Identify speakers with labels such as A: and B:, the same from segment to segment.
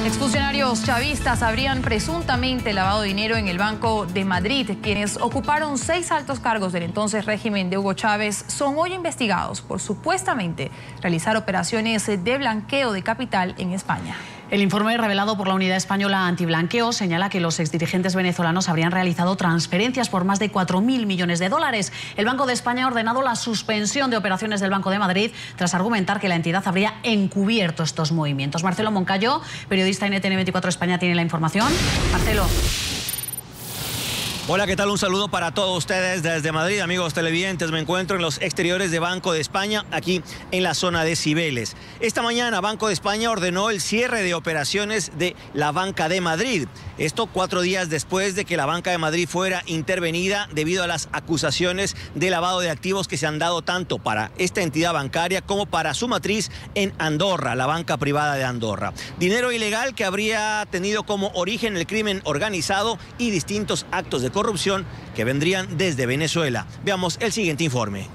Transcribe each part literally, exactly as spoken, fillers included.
A: Exfuncionarios chavistas habrían presuntamente lavado dinero en el Banco de Madrid. Quienes ocuparon seis altos cargos del entonces régimen de Hugo Chávez son hoy investigados por supuestamente realizar operaciones de blanqueo de capital en España.
B: El informe revelado por la Unidad Española Antiblanqueo señala que los exdirigentes venezolanos habrían realizado transferencias por más de cuatro mil millones de dólares. El Banco de España ha ordenado la suspensión de operaciones del Banco de Madrid tras argumentar que la entidad habría encubierto estos movimientos. Marcelo Moncayo, periodista en E T N veinticuatro España, tiene la información. Marcelo.
C: Hola, ¿qué tal? Un saludo para todos ustedes desde Madrid, amigos televidentes. Me encuentro en los exteriores de Banco de España, aquí en la zona de Cibeles. Esta mañana Banco de España ordenó el cierre de operaciones de la Banca de Madrid. Esto cuatro días después de que la Banca de Madrid fuera intervenida debido a las acusaciones de lavado de activos que se han dado tanto para esta entidad bancaria como para su matriz en Andorra, la banca privada de Andorra. Dinero ilegal que habría tenido como origen el crimen organizado y distintos actos de corrupción que vendrían desde Venezuela. Veamos el siguiente informe.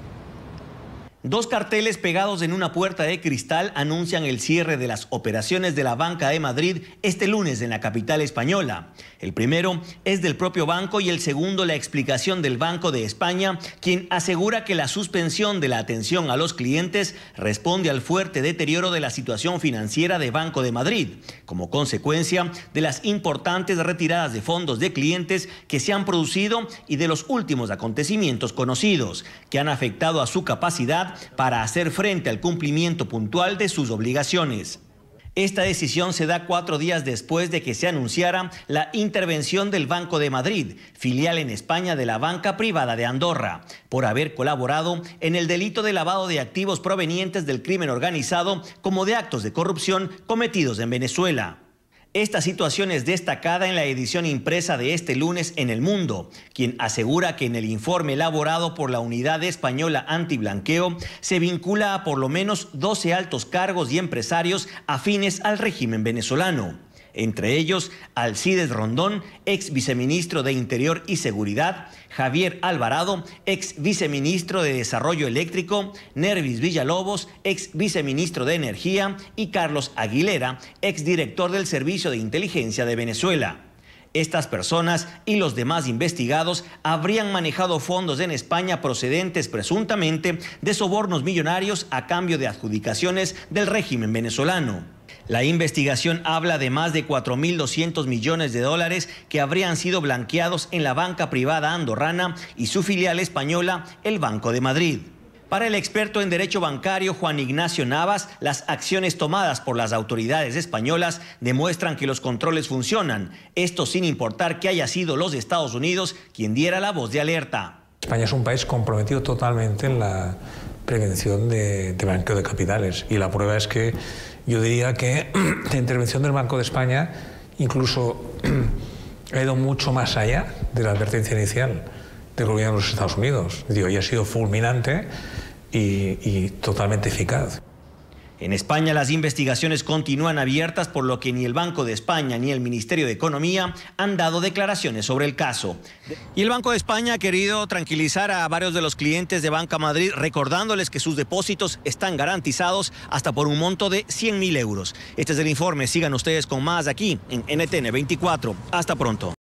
C: Dos carteles pegados en una puerta de cristal anuncian el cierre de las operaciones de la Banca de Madrid este lunes en la capital española. El primero es del propio banco y el segundo la explicación del Banco de España, quien asegura que la suspensión de la atención a los clientes responde al fuerte deterioro de la situación financiera de Banco de Madrid, como consecuencia de las importantes retiradas de fondos de clientes que se han producido y de los últimos acontecimientos conocidos, que han afectado a su capacidad para hacer frente al cumplimiento puntual de sus obligaciones. Esta decisión se da cuatro días después de que se anunciara la intervención del Banco de Madrid, filial en España de la banca privada de Andorra, por haber colaborado en el delito de lavado de activos provenientes del crimen organizado como de actos de corrupción cometidos en Venezuela. Esta situación es destacada en la edición impresa de este lunes en El Mundo, quien asegura que en el informe elaborado por la Unidad Española Antiblanqueo se vincula a por lo menos doce altos cargos y empresarios afines al régimen venezolano. Entre ellos, Alcides Rondón, ex viceministro de Interior y Seguridad, Javier Alvarado, ex viceministro de Desarrollo Eléctrico, Nervis Villalobos, ex viceministro de Energía, y Carlos Aguilera, ex director del Servicio de Inteligencia de Venezuela. Estas personas y los demás investigados habrían manejado fondos en España procedentes presuntamente de sobornos millonarios a cambio de adjudicaciones del régimen venezolano. La investigación habla de más de cuatro mil doscientos millones de dólares que habrían sido blanqueados en la banca privada andorrana y su filial española, el Banco de Madrid. Para el experto en derecho bancario Juan Ignacio Navas, las acciones tomadas por las autoridades españolas demuestran que los controles funcionan, esto sin importar que haya sido los Estados Unidos quien diera la voz de alerta.
D: España es un país comprometido totalmente en la prevención de, de blanqueo de capitales, y la prueba es que yo diría que la intervención del Banco de España incluso ha ido mucho más allá de la advertencia inicial del gobierno de los Estados Unidos. Digo, y ha sido fulminante y, y totalmente eficaz.
C: En España las investigaciones continúan abiertas, por lo que ni el Banco de España ni el Ministerio de Economía han dado declaraciones sobre el caso. Y el Banco de España ha querido tranquilizar a varios de los clientes de Banca Madrid, recordándoles que sus depósitos están garantizados hasta por un monto de cien mil euros. Este es el informe. Sigan ustedes con más aquí en N T N veinticuatro. Hasta pronto.